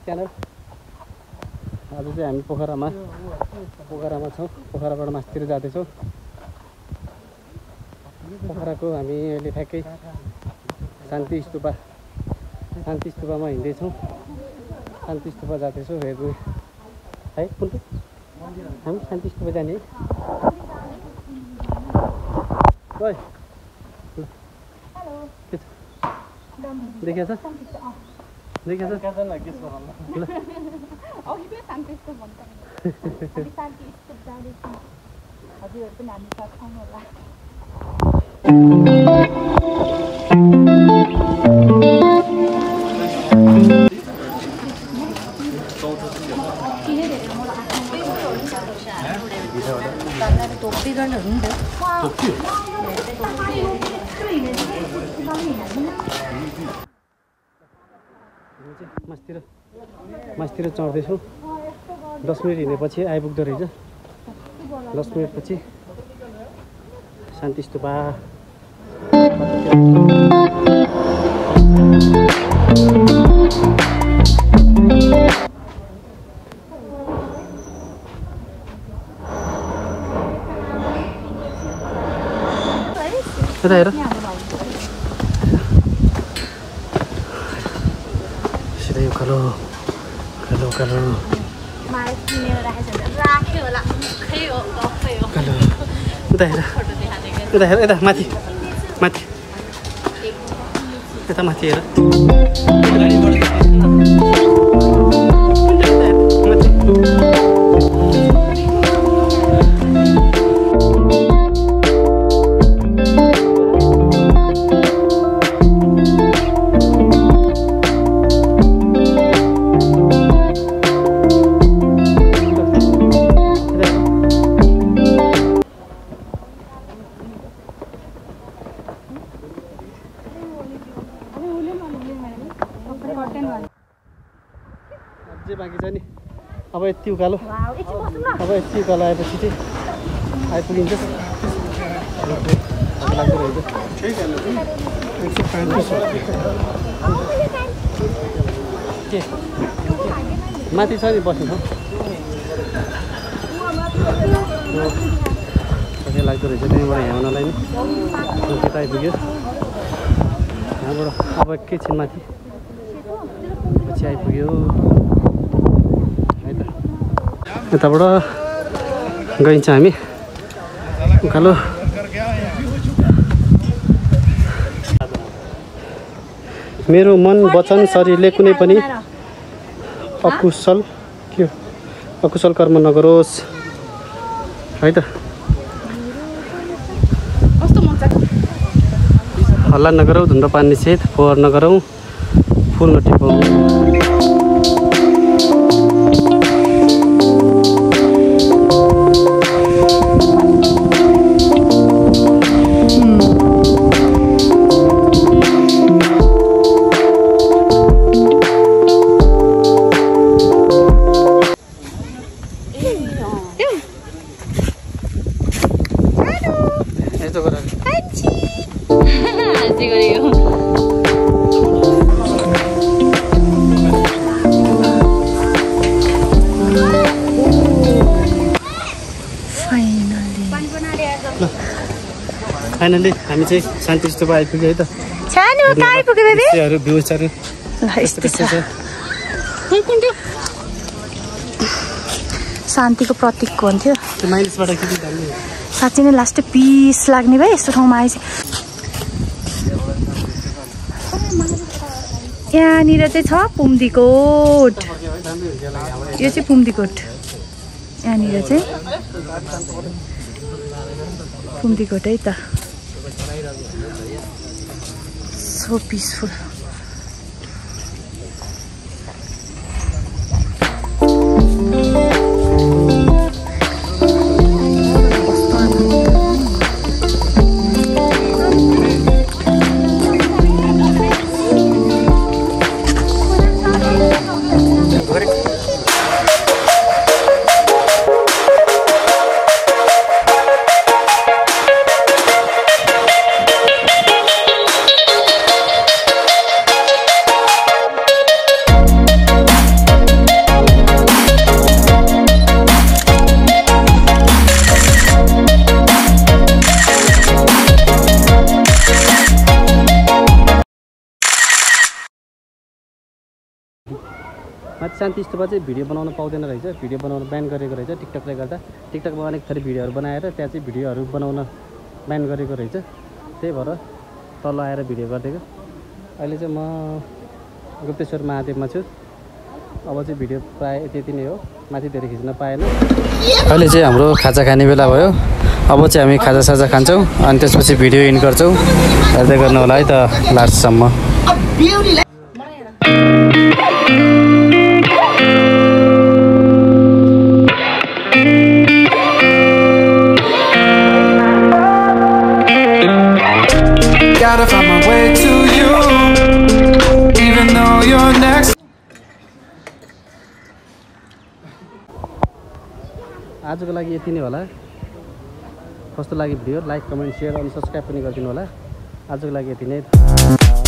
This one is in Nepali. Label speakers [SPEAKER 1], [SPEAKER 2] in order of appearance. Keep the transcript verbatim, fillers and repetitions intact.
[SPEAKER 1] च्यानल। आज चाहिँ हामी पोखरामा पोखरामा छौँ। पोखराबाट मास्तिर जाँदैछौँ। पोखराको हामी अहिले ठ्याक्कै शान्ति स्तुपा शान्ति स्तुपामा हिँड्दैछौँ। शान्ति स्तुपा जाँदैछौँ। हेर्नु है कुन हामी शान्ति स्तुपा जाने है। देखिया छ देखिया छ ल
[SPEAKER 2] अघि पनि शान्ति स्तूप भन्छ हामी शान्ति स्तूप जाँदैछौँ। हजुरहरू पनि हामी साथ छौँ होला। टोपी गर्ने हुन्छ
[SPEAKER 1] मास्तिर मास्तिर चढ्दैछौँ। दस मिनट हिँडेपछि आइपुग्दो रहेछ। दस मिनटपछि शान्ति स्तुपा। यता हेर सिधै उकालो उकालो उकालो उकालो उता हेर यता हेर यता माथि माथि यता माथि हेर बाँकी छ नि। अब यति उकालो अब यति उकालो आएपछि चाहिँ आइपुगिन्छ। के माथि छ नि बस्नु छ कति लाग्दो रहेछ त्यहाँबाट ह्याउनलाई नि त्यता आइपुग्यो। यहाँबाट अब एकैछिन माथि पछि आइपुग्यो। यताबाट गइन्छ हामी उकालो। मेरो मन वचन शरीरले कुनै पनि अकुशल के अकुशल कर्म नगरोस् है त। हल्ला नगरौँ, धुम्रपान निषेध, फोहोर नगरौँ, फुल नटिपौँ। फाइनली हामी चाहिँ शान्ति स्तुपा आइपुग्यो है त।
[SPEAKER 2] सानो कहाँ आइपुग्यो बेबी?
[SPEAKER 1] यस्तोहरू भ्यूजहरू
[SPEAKER 2] ल यस्तो छ। शान्तिको प्रतीक भन्थ्यो।
[SPEAKER 1] माइनसबाट किन जाने?
[SPEAKER 2] साँच्चै नै लास्ट पिस लाग्ने भए यस्तो ठाउँमा आएछ। यहाँनिर चाहिँ छ पुम्दीकोट। यो चाहिँ पुम्दीकोट। यहाँनिर चाहिँ पुम्दीकोट है त। So peaceful.
[SPEAKER 1] शान्ति स्तूपा चाहिँ भिडियो बनाउन पाउँदैन रहेछ, भिडियो बनाउन ब्यान गरेको रहेछ टिकटकले गर्दा। टिकटकमा अनेक थरी भिडियोहरू बनाएर त्यहाँ चाहिँ भिडियोहरू बनाउन ब्यान गरेको रहेछ, त्यही भएर तल आएर भिडियो गरिदिएको। अहिले चाहिँ म गुप्तेश्वर महादेवमा छु। अब चाहिँ भिडियो प्रायः यति यति नै हो, माथि धेरै खिच्न पाएन। अहिले चाहिँ हाम्रो खाजा खाने बेला भयो। अब चाहिँ हामी खाजा साजा खान्छौँ अनि त्यसपछि भिडियो इन गर्छौँ। हेर्दै गर्नु होला है त लास्टसम्म।
[SPEAKER 3] Gotta find my way to you, even though you're next.
[SPEAKER 1] आजको लागि यति नै होला। कस्तो लाग्यो भिडियो लाइक कमेन्ट सेयर अनि सब्सक्राइब पनि गरिदिनु होला। आजको लागि यति नै।